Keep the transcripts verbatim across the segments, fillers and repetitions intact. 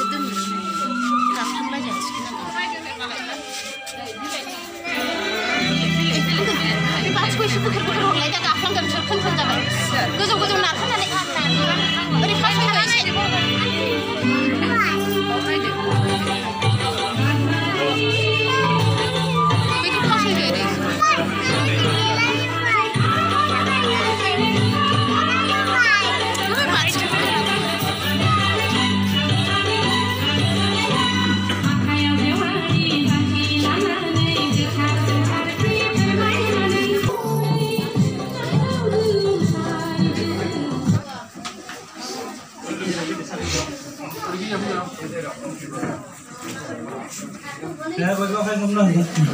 Ya, bagus kan semua.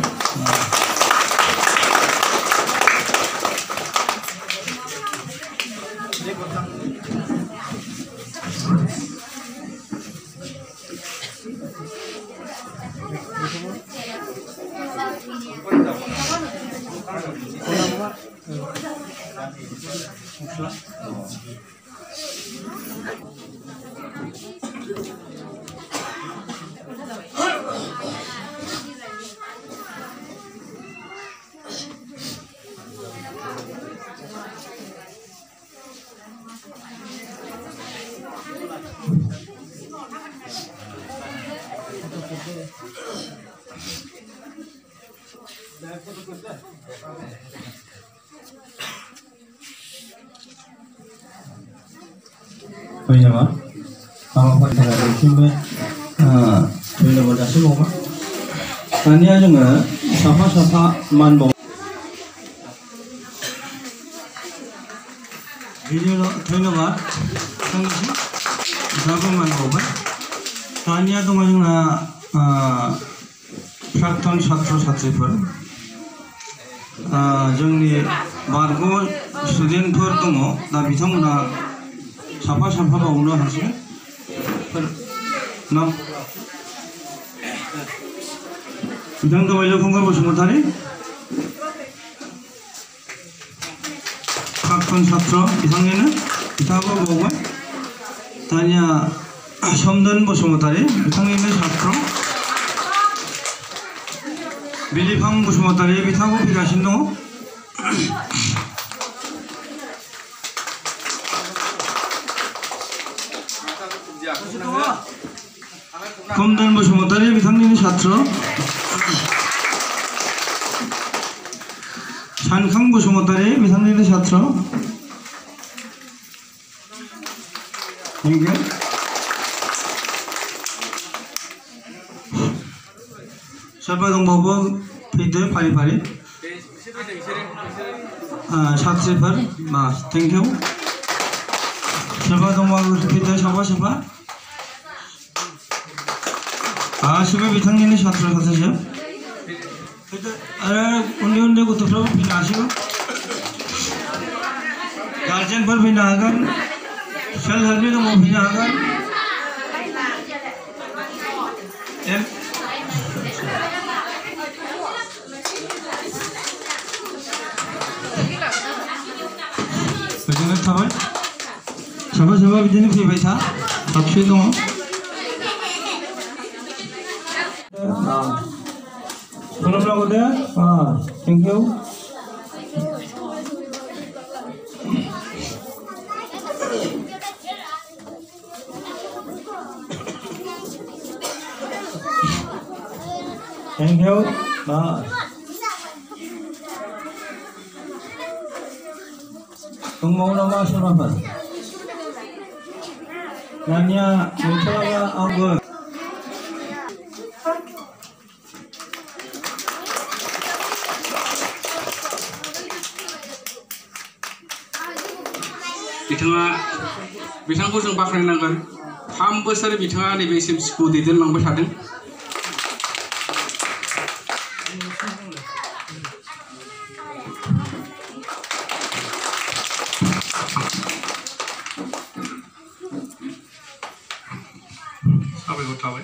Bagaimana? Kalau pada hari ini, ah, bila berdasar rumah, tanya juga sama-sama manbo. Video tanya apa? Tanya sih, siapa manbo apa? Tanya tu macam ah, prakton satu satu per, ah, jadi baru student per tu mo, dah bisa mana siapa siapa bawa hasilnya, per, nam, bidang tu banyak punggur bersumutari, prakton satu, bidang ini, kita apa bawa, tanya, somdan bersumutari, bidang ini satu, bilipang bersumutari, bidang apa pikasin tu, komdan bersumutari bidang ini satu, sankang bersumutari bidang ini satu, enggak, siapa yang bawa video pari-pari, satu per, mas, thank you, siapa yang bawa video siapa siapa? Ah, siapa bidang ini satu satu siapa? Itu ada undi-undi kutu berapa bina siapa? Guardian per bina akan, self help itu mau bina akan, em, bagaimana sahabat? Sahabat-sahabat bidang ini baik tak? Tapi itu. Belum belum udah, ah, thank you. Thank you, nah. Tunggu nama siapa? Nanya, mencoba apa? बिथाङा बिथांखौ जों बाख्नायनांगोन थाम बोसोर बिथाङा नैबेसिम school दैदेनलांबाय थादों साबायखर थाबाय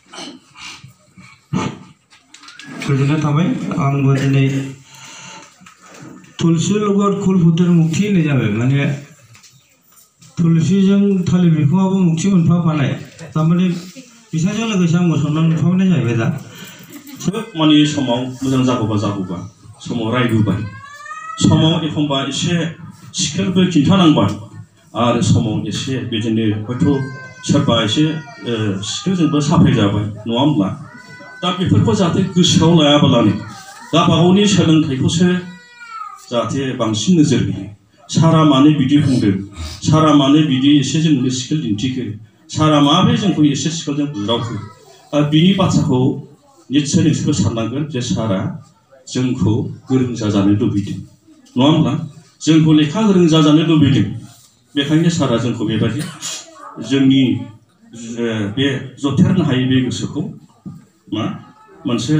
गोजोननाय थाबाय आंबो दिनै तुलसी लगत कुलपुत्र मुक्ति होननाय जाबाय माने तुलसी जों थालिर बिफाङाबो मुक्ति मोनफाफानाय थारमाने बिसोरजों लोगोसे आंबो सनमान मोनफानाय जाहैबाय दा माने समाव मोजां जागौबा जागौबा समाव रायबोबाय समाव एखमबा एसे सिखेलबो खिन्थानांबाय आरो समाव एसे बिदिनो हयथ' सोरबा एसे सिखेलजोंबो साफाय जाबाय नङा होमब्ला दा बेफोरखौ जाहाथे गोसोआव लायाबालानो गावबागावनि सोलोंथाइखौसो जाहाथे बांसिन नोजोर होयो सारा मानो बिदि बुंदों सारा मानो बिदि एसे जोंनो सिखेल दिन्थिखो सारा माबोरै जोंखौ एसे सिखेलजों बुज्रावखो बिनि बाथ्राखौ निस्सय नोंसोरबो साननांगोन जे सारा जोंखौ गोरों जाजानो लुबैदों नङा होमब्ला जोंखौ लेखा गोरों जाजानो लुबैदों बेखायनो सारा जोंखौ बेबायदि जोंनि बे जथेरनो हायै बे गोसोखौ मा मोनसे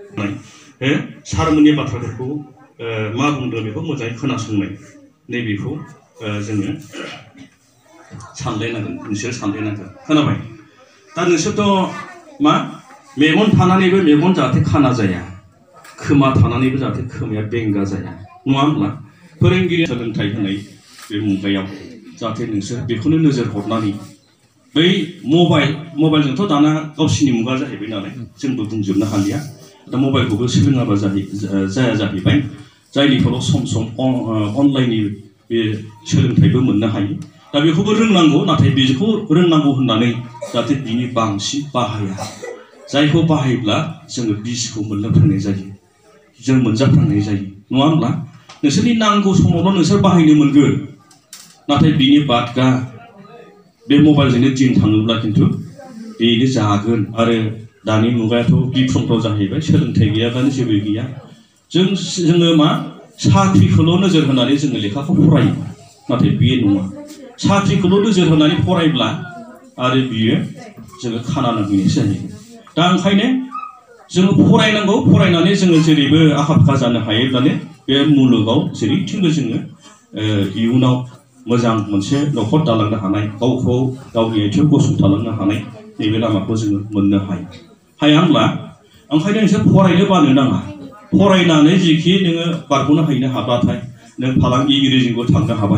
सारमोननि बाथ्राफोरखौ मा बुंदों बेखौ मोजाङै खोनासंनाय नैबेखौ जोङो सानलायनांगोन नोंसोर सानलायनांगोन खोनाबाय दा नोंसोरथ' मा मेगन थानानैबो मेगन जाहाथे खाना जाया खोमा थानानैबो जाहाथे खोमाया बेंगा जाया नङा होमब्ला फोरोंगिरि सोलोंथाइ होनाय बे मुगायाव जाहाथे नोंसोर बेखौनो नोजोर हरनानै बै मबाइल मबाइलजोंथ' दाना गावसिनि मुगा जाहैबाय नालाय जोंबो बुंजोबनो हालिया दा मबाइलखौबो सोलोङाबा जाया जाहैबाय जायनि फलाव सम सम अनलाइननि बे सोलोंथाइबो मोननो हायो दा बेखौबो रोंनांगौ नाथाय बेखौ रोंनांगौ होननानै जाहाथे बिनि बांसिन बाहाया जायखौ बाहायब्ला जोङो बिसखौ मोनलोंफ्रांनाय जायो जों मोनजाफ्रांनाय जायो नङा होमब्ला नोंसोरनि नांगौ समावल' नोंसोर बाहायनो मोनगोन नाथाय बिनि बादगा बे मबाइलजोंनो दिन थाङोब्ला खिन्थु बेनो जागोन आरो दानि मुगायाथ' गिख्रंथाव जाहैबाय सोलोंथाइ गैयाब्लानो जेबो गैया जों जोङो मा साख्रिखौल' नोजोर होनानै जोङो लेखाखौ फरायो नाथाय बे नङा साख्रिखौल' नोजोर होनानै फरायब्ला आरो बियो जोङो खाना नांहैनायसो जायो दा ओंखायनो जोङो फरायनांगौ फरायनानै जोङो जेरैबो आखा फाखा जानो हायोब्लानो बे मुलुगाव जेरैथिंबो जोङो इयुनाव मोजां मोनसे न'खर दालांनो हानाय गावखौ गावनि आथिङाव गसंथालांनो हानाय नैबे लामाखौ जोङो मोननो हायो हाया होमब्ला ओंखायनो नोंसोर फरायनो बानो नाङा फरायनानै जिखि नोङो बारग'नो हायनो हाब्लाथाय नों फालांगिगिरिजोंबो थांनो हाबाय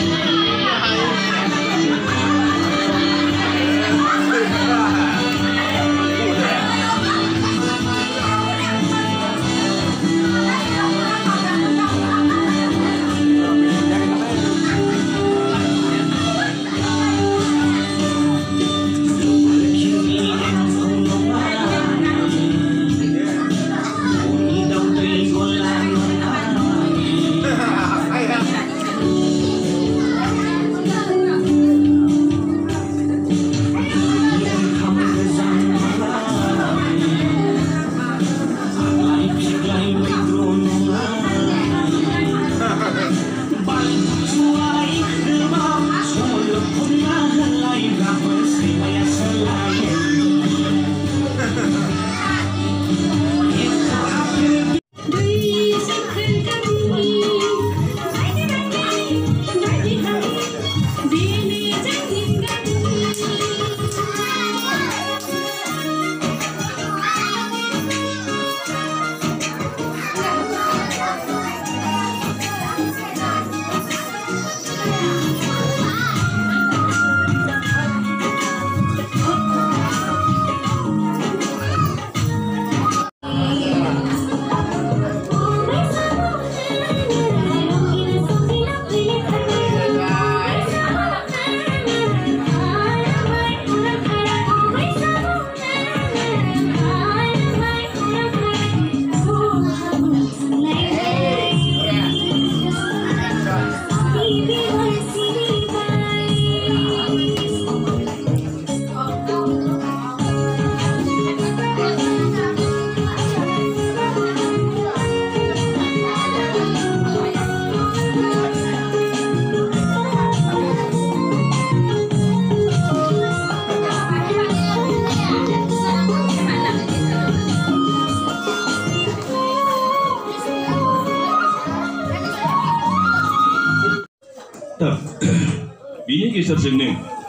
बिनि गेजेरजोंनो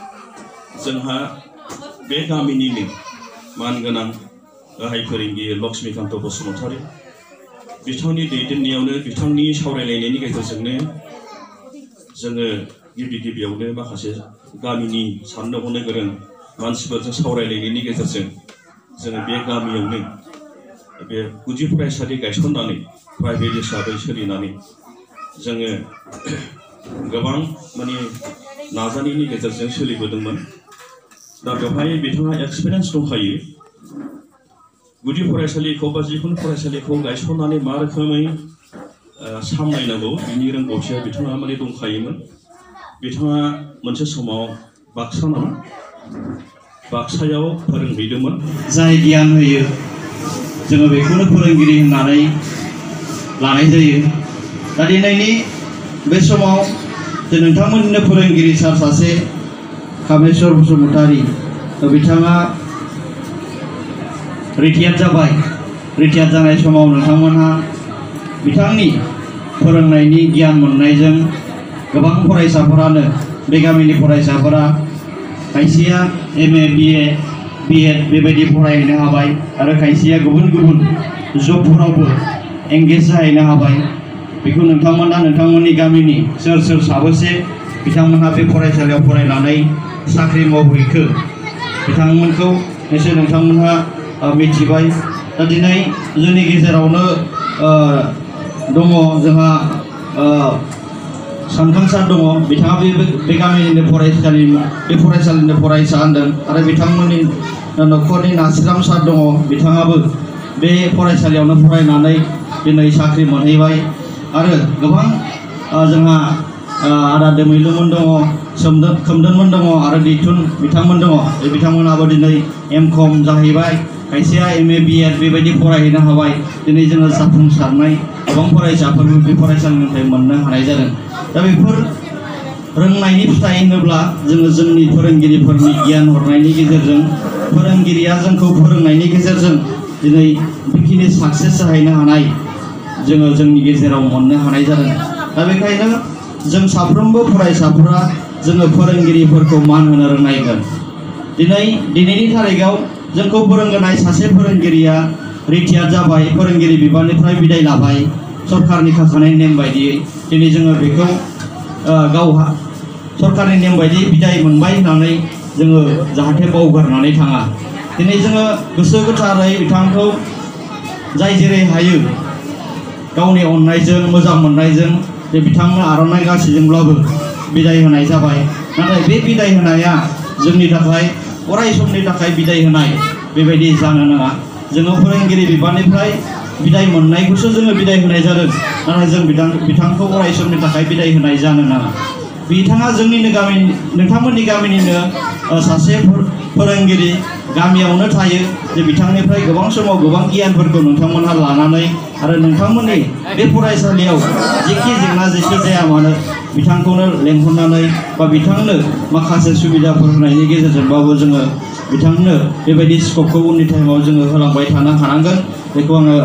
जोंहा बे गामिनिनो मानगोनां गाहाय फोरोंगिरि लक्ष्मीकान्त बसुमतारी बिथांनि दैदेननायावनो बिथांनि सावरायलायनायनि गेजेरजोंनो जोङो गिबि गिबियावनो माखासे गामिनि साननो हनो गोरों मानसिफोरजों सावरायलायनायनि गेजेरजों जोङो बे गामियावनो बे गुदि फरायसालि गायसननानै प्राइभेट हिसाबै सोलिनानै जोङो गोबां माने नाजानायनि गेजेरजों सोलिबोदोंमोन दा बेवहाय बिथाङा एक्सपिरियेन्स दंखायो गुदि फरायसालिखौ बा जिखुनु फरायसालिखौ गायसननानै मा रोखोमै सामलायनांगौ बिनि रोंगौथिया बिथाङा माने दंखायोमोन बिथाङा मोनसे समाव बाक्सा नामा बाक्सायाव फोरोंहैदोंमोन जाय गियान होयो जोङो बेखौनो फोरोंगिरि होननानै लानाय जायो दा दिनैनि बे समाव जे नोंथांमोननिनो फोरोंगिरि सार सासे कामेश्वर बसुमतारी बिथाङा रिटायार्ड जाबाय रिटायार्ड जानाय समाव नोंथांमोनहा बिथांनि फोरोंनायनि गियान मोननायजों गोबां फरायसाफोरानो बे गामिनि फरायसाफोरा खायसेया M A B A B Ed बेबायदि फरायहैनो हाबाय आरो खायसेया गुबुन गुबुन जबफोरावबो एंगेज जाहैनो हाबाय बेखौ नोंथांमोना नोंथांमोननि गामिनि सोर सोर साबेसे बिथांमोनहा बे फरायसालियाव फरायनानै साख्रि मावहैखो बिथांमोनखौ एसे नोंथांमोनहा मिथिबाय दा दिनै जोंनि गेजेरावनो दङ जोंहा सानखां सार दङ बिथाङा बे बे गामिनिनो फरायसालि बे फरायसालिनि फरायसा होनदों आरो बिथांमोननि न'खरनि नासिराम सार दङ बिथाङाबो बे फरायसालियावनो फरायनानै दिनै साख्रि मोनहैबाय आरो गोबां जोंहा आदा दोमैलुमोन दङ सोमदोन खोमदोनमोन दङ आरो दैथुन बिथांमोन दङ बे बिथांमोनाबो दिनै एम कम जाहैबाय खायसेया एम ए बि एड बेबायदि फरायहैनो हाबाय दिनै जोङो जाफुंसारनाय गोबां फरायसाफोरबो बे फरायसालिनिफ्राय मोननो हानाय जादों दा बेफोर रोंनायनि फिथाइ होनोब्ला जोङो जोंनि फोरोंगिरिफोरनि गियान हरनायनि गेजेरजों फोरोंगिरिया जोंखौ फोरोंनायनि गेजेरजों दिनै बेखिनि साक्सेस जाहैनो हानाय जोङो जोंनि गेजेराव मोननो हानाय जादों दा बेखायनो जों साफ्रोमबो फरायसाफोरा जोङो फोरोंगिरिफोरखौ मान होनो रोंनांगोन दिनै दिनैनि थारिखआव जोंखौ फोरोंगोनाय सासे फोरोंगिरिया रिटायार्ड जाबाय फोरोंगिरि बिबाननिफ्राय बिदाय लाबाय सरकारनि खाखानाय नेम बायदियै दिनै जोङो बेखौ गावहा सरकारनि नेम बायदियै बिदाय मोनबाय होननानै जोङो जाहाथे बावगारनानै थाङा दिनै जोङो गोसो गोथारै बिथांखौ जाय जेरै हायो गावनि अननायजों मोजां मोननायजों जे बिथांनो आर'नाइ गांसेजोंब्लाबो बिदाय होनाय जाबाय नाथाय बे बिदाय होनाया जोंनि थाखाय अराय समनि थाखाय बिदाय होनाय बेबायदि जानो नाङा जोङो फोरोंगिरि बिबाननिफ्राय बिदाय मोननायखौसो जोङो बिदाय होनाय जादों नाथाय जों बिथां बिथांखौ अराय समनि थाखाय बिदाय होनाय जानो नाङा बिथाङा जोंनिनो गामि नोंथांमोननि गामिनिनो सासे फोरोंगिरि गामियावनो थायो जे बिथांनिफ्राय गोबां समाव गोबां गियानफोरखौ नोंथांमोनहा लानानै आरो नोंथांमोननि बे फरायसालियाव जेखि जेंना जेखि जाया मानो बिथांखौनो लेंहरनानै बा बिथांनो माखासे सुबिदाफोर होनायनि गेजेरजोंबाबो जोङो बिथांनो बेबायदि स्कपखौ उननि टाइमाव जोङो होलांबाय थानो हानांगोन बेखौ आङो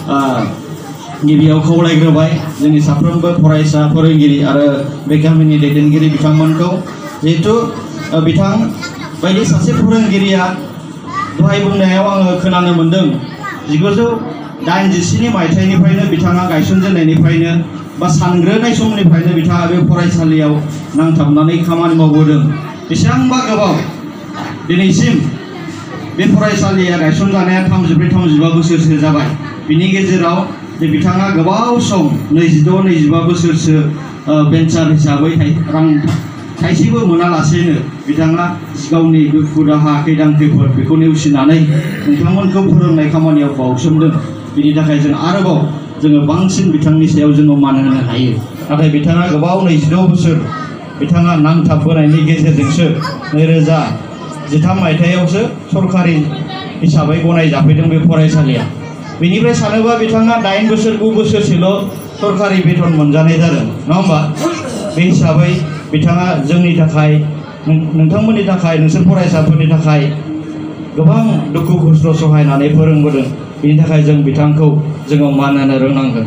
गिबियाव खावलायग्रोबाय जोंनि साफ्रोमबो फरायसा फोरोंगिरि आरो बे गामिनि दैदेनगिरि बिथांमोनखौ जिहेथु बिथां बायदि सासे फोरोंगिरिया दहाय बुंनायाव आङो खोनानो मोन्दों जिगुजौ दाइनजिस्नि मायथाइनिफ्रायनो बिथाङा गायसनजेननायनिफ्रायनो बा सानग्रोनाय समनिफ्रायनो बिथाङा बे फरायसालियाव नांथाबनानै खामानि मावबोदों बेसेबांबा गोबाव दिनैसिम बे फरायसालिया गायसनजानाया थामजिब्रै थामजिबा बोसोरसो जाबाय बिनि गेजेराव जे बिथाङा गोबाव सम नैजिद' नैजिबा बोसोरसो बेन्चार हिसाबै रां थाइसेबो मोनालासेनो बिथाङा गावनि दुखु दाहा खैदां खैफोद बेखौ नेवसिनानै नोंथांमोनखौ फोरोंनाय खामानियाव बावसोमदों बिनि थाखाय जों आरोबाव जोङो बांसिन बिथांनि सायाव जोङो मान होनो हायो नाथाय बिथाङा गोबाव नैजिद' बोसोर बिथाङा नांथाबबोनायनि गेजेरजोंसो नैरोजा जिथाम मायथाइयावसो सरकारि हिसाबै गनायजाफैदों बे फरायसालिया बेनिफ्राय सानोबा बिथाङा दाइन बोसोर गु बोसोरसोल' सरकारि बेथन मोनजानाय जादों नङा होमबा बे हिसाबै बिथाङा जोंनि थाखाय नोंथांमोननि थाखाय नोंसोर फरायसाफोरनि थाखाय गोबां दुखु खस्थ' सहायनानै फोरोंबोदों बेनि थाखाय जों बिथांखौ जोङो मान होनो रोंनांगोन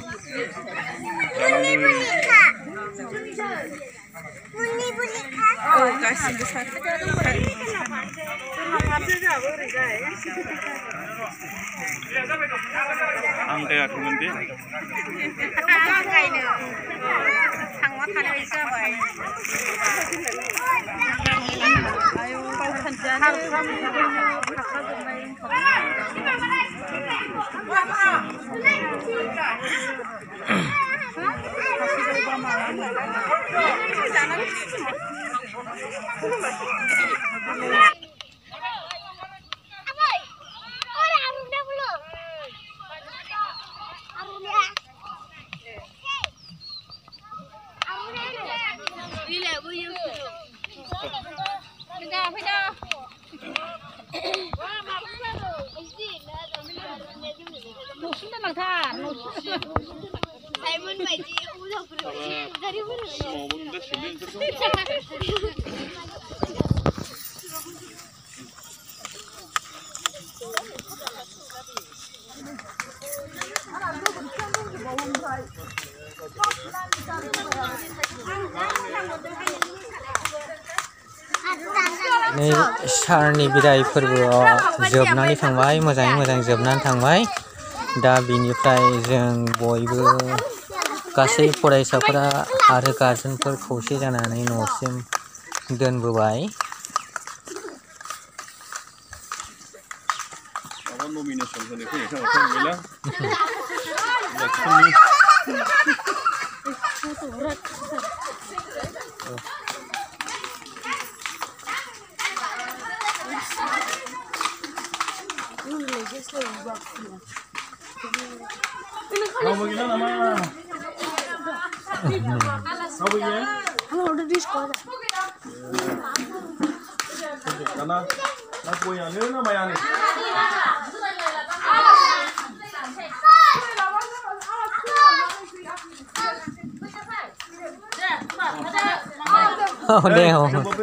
Bunyi bunyi kak. Bunyi bunyi kak. आं गायाखैमोन दे गायनो थांना थानाय बायदि जाबाय आयौ नै सारनि बिदाय फोरबोआव जोबनानै थांबाय मोजाङै मोजां जोबनानै थांबाय दा बिनिफ्राय जों बयबो गासै फरायसाफोरा आरो गार्जेनफोर खौसे जानानै न'सिम दोनबोबाय नमिनेसन होनो फैनाय समाव गैला Mau gila nama? Mau gila? Halo, udah di sekolah. Karena aku yang ini nama yang ini. Oh, đeo.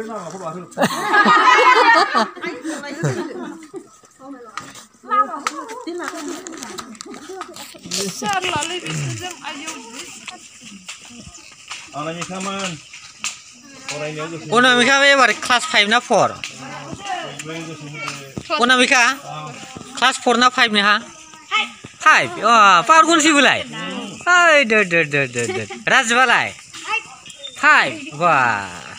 Anaknya kaman. Unamika ebar class five na four. Unamika class four na five nih ha? Five. Wah, powerful sih bulai. Hai, deh deh deh deh deh. Rajbalai. Five. Wah.